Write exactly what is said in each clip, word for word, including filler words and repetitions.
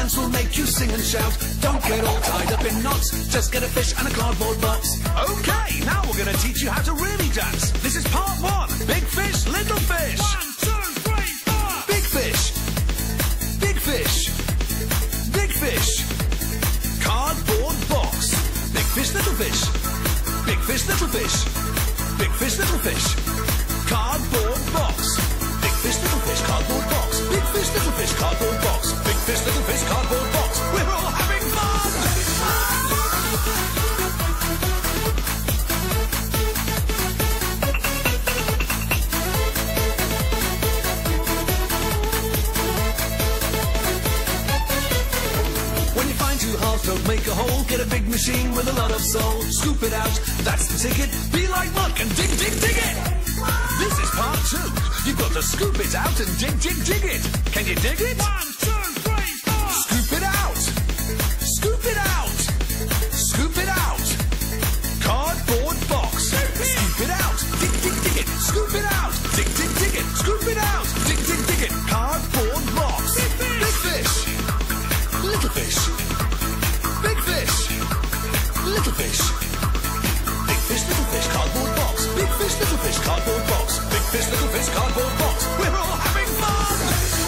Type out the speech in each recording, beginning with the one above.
dance will make you sing and shout. Don't get all tied up in knots, just get a fish and a cardboard box. Okay, now we're going to teach you how to really dance. This is part one. Big fish, little fish. One, two, three, four. Big fish. Big fish. Big fish. Cardboard box. Big fish, little fish. Big fish, little fish. Big fish, little fish. Cardboard box. Big fish, little fish, cardboard box. Big fish, little fish, cardboard box. Big fish, little fish, cardboard box. We're all having fun! When you find two halves don't make a hole, get a big machine with a lot of soul. Scoop it out, that's the ticket. Be like Muck and dig, dig, dig it! This is part two. You've got to scoop it out and dig, dig, dig it. Can you dig it? One, two, three, four. Scoop it out. Scoop it out. Scoop it out. Cardboard box. Scoop it out. Dig, dig, dig it. Scoop it out. Dig, dig, dig it. Scoop it out. Dig, dig, dig it. Cardboard box. Big fish. Little fish. Big fish. Little fish. Big fish, little fish, cardboard box. Big fish, little fish, cardboard box. Big fish, little fish, cardboard box. We're all having fun!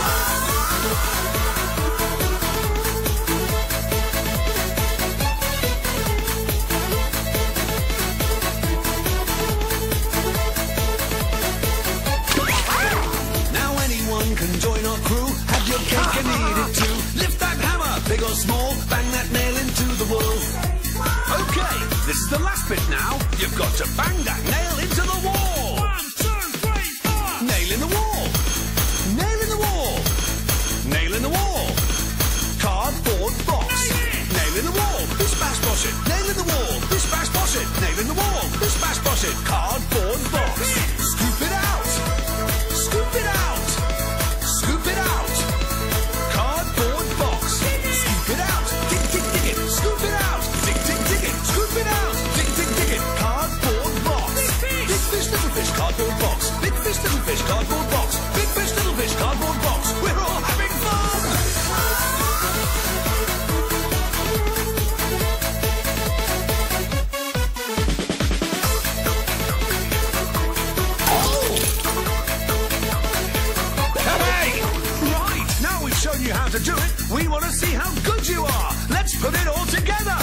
Now anyone can join our crew. Have your cake and eat it too. Lift that hammer, big or small. Bang that nail into the wall. Okay, this is the last bit now. You've got to bang that nail into the wall. One, two, three, four. Nail in the wall. Nail in the wall. Nail in the wall. Cardboard box. Nail in the wall. Bish bash bosh it. Nail in the wall. Bish bash bosh it. Nail in the wall. Bish bash bosh it. Cardboard box. Scoop it out. Scoop it out. Scoop it out. Cardboard box. Scoop it out. Dig, dig, dig it. Scoop it out. Dig, dig, dig it. Scoop it out. Dig, dig, dig it. Cardboard box. Big fish, little fish, cardboard box. Big fish, little fish, cardboard box. Big fish, little fish, cardboard box. We're all having fun! Hey! Right, now we've shown you how to do it, we want to see how good you are. Let's put it all together.